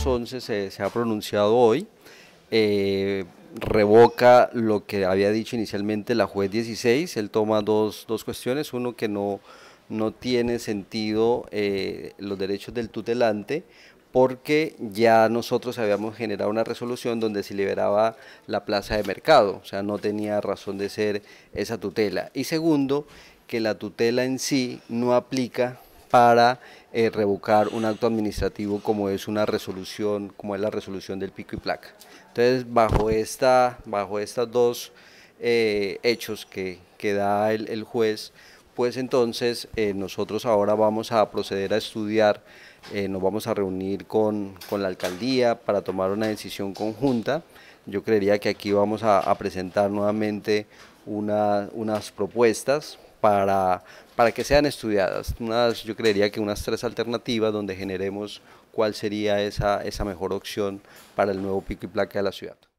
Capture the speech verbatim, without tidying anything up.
once se, se ha pronunciado hoy, eh, revoca lo que había dicho inicialmente la juez dieciséis. Él toma dos, dos cuestiones, uno que no, no tiene sentido eh, los derechos del tutelante, porque ya nosotros habíamos generado una resolución donde se liberaba la plaza de mercado, o sea, no tenía razón de ser esa tutela. Y segundo, que la tutela en sí no aplica para eh, revocar un acto administrativo como es una resolución, como es la resolución del pico y placa. Entonces, bajo, esta, bajo estos dos eh, hechos que, que da el, el juez, pues entonces eh, nosotros ahora vamos a proceder a estudiar, eh, nos vamos a reunir con, con la alcaldía para tomar una decisión conjunta. Yo creería que aquí vamos a, a presentar nuevamente una, unas propuestas para, para que sean estudiadas, unas, yo creería que unas tres alternativas donde generemos cuál sería esa, esa mejor opción para el nuevo pico y placa de la ciudad.